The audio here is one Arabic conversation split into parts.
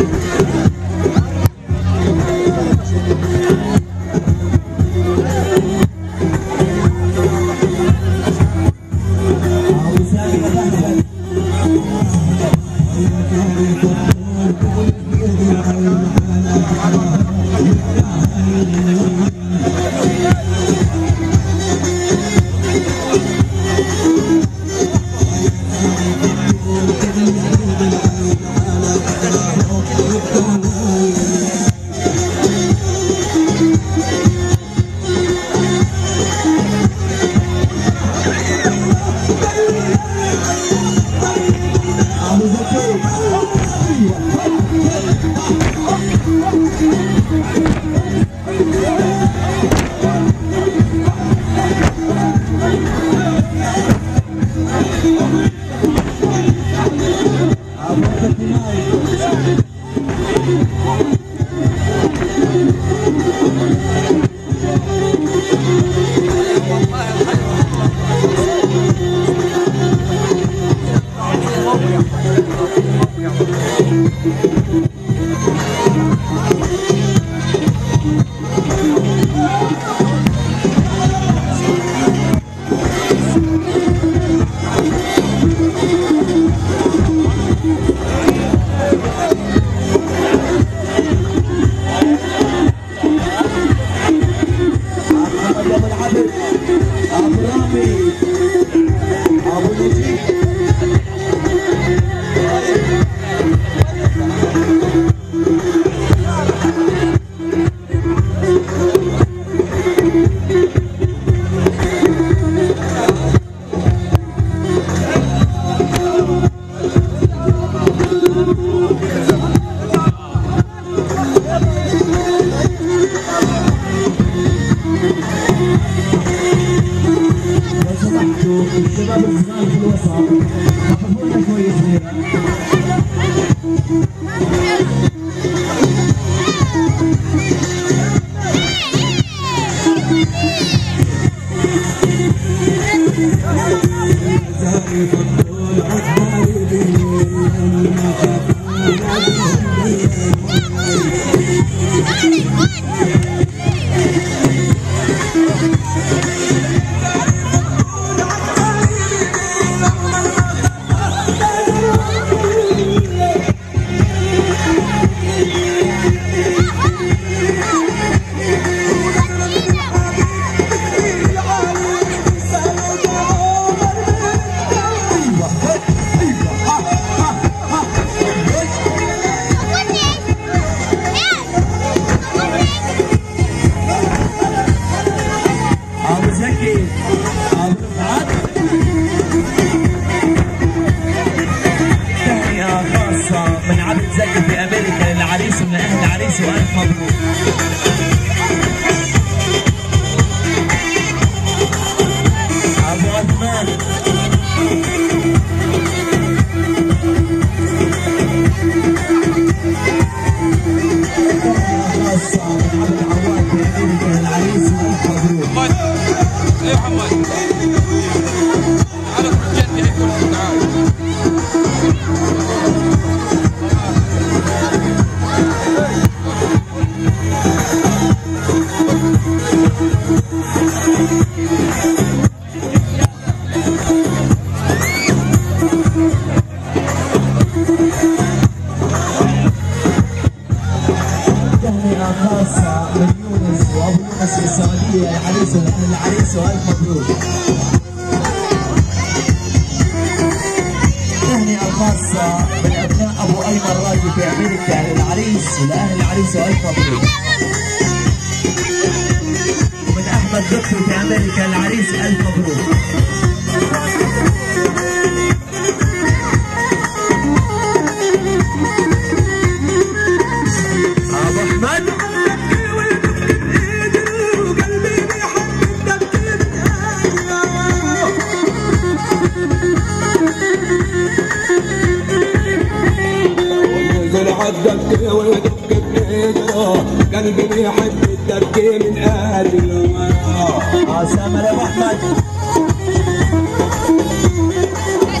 قلبي بيحب الدركي من قلبي سامر يا ابو احمد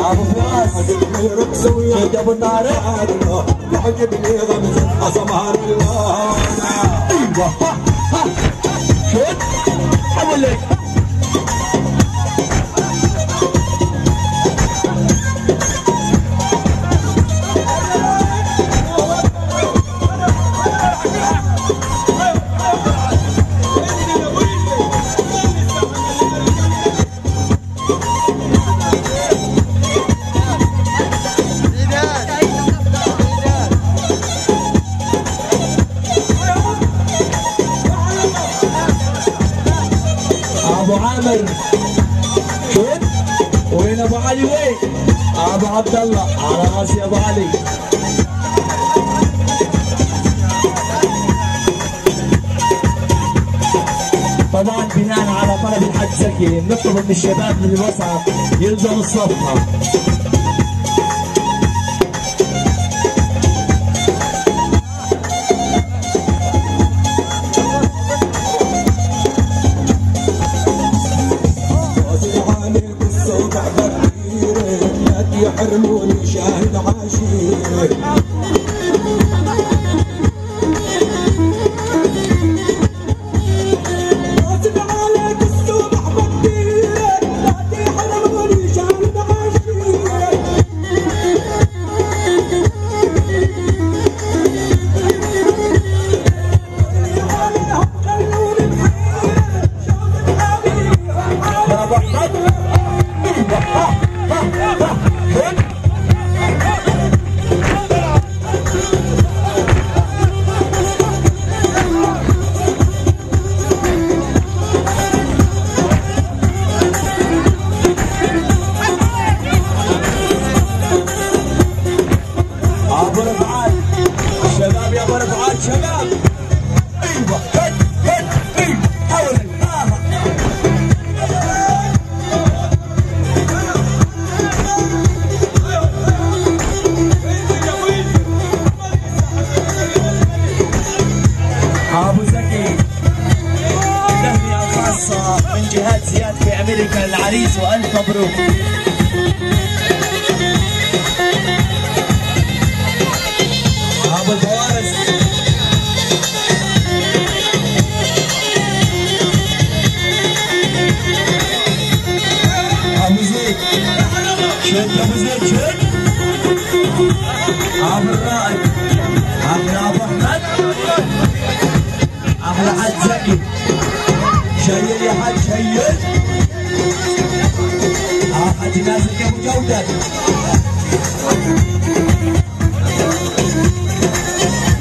ابو فراس شد ابو طارق يعجبني غمزة أسمار الله. ايوه ها شد حول لك ابو عامر شد وين ابو علي وين ابو عبد الله على راسي ابو علي. طبعا بناء على طلب الحاج زكي نطلب من الشباب من الوسط يلزم الصفحه. يحرموني شاهد عاشير غاصب عليك السوق احمد ديرك لا تحرموني شاهد عاشير عليهم خلوني بحيرك شوف حبيبي ابو احمد ابو رفعات الشباب يا ابو رفعات شباب ايوه هد هد ايوه حول ابو زكي تهنئة خاصة من جهات زياد في امريكا للعريس والف مبروك. ابو الفوارس ابو زيد شد ابو زيد شد ابو الرائد احلى ابو احمد احلى حاج زكي شيل يا حاج شيل حاج نازل ابو جودة